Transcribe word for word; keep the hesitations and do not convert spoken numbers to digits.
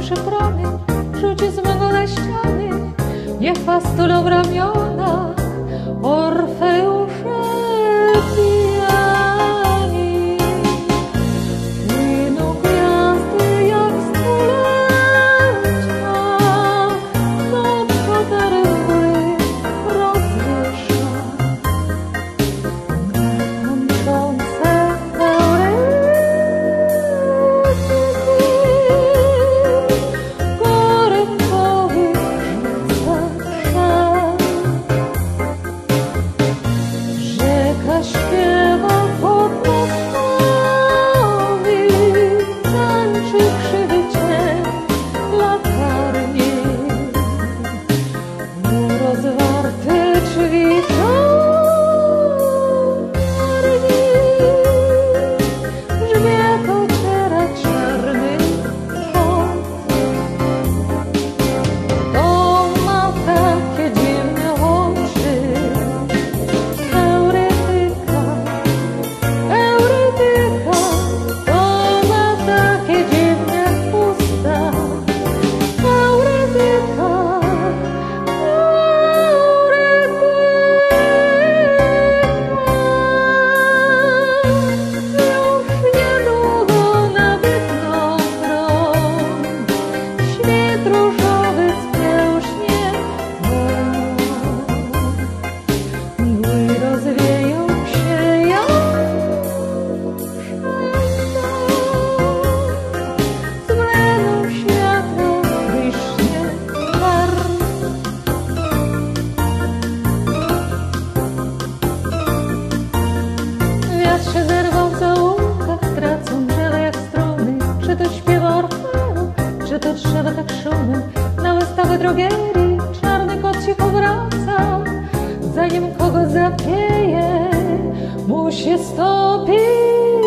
pierwszy promień rzuci z mego na ściany, niech pastulą w ramionach Orfeusze pijani. Płyną gwiazdy jak stulecia, do przodery mgły rozwiesza. Męczące eurytyki, porębowych rzeka śpiewa pod mostami, tańczy krzywy cień latarni. Rozwarte drzwi czarni, grzbiet ociera czarny kot. To ma takie dziwne oczy, Eurytyka, Eurytyka, to ma takie dziwne usta. Eurytyka, Eurytyka, już niedługo nabitną broń, świt różowy spełśnie mgły rozwieją się jak z mlenu światło wyśnie par. Wiatr się zerwał w zaułkach, tracą drzewa jak struny. Czy to śpiewa Orfeum, czy to drzewa tak szumy? Na wystawę drogierii czarny kot cicho wraca. Zanim kogo zapieje, mu się stopi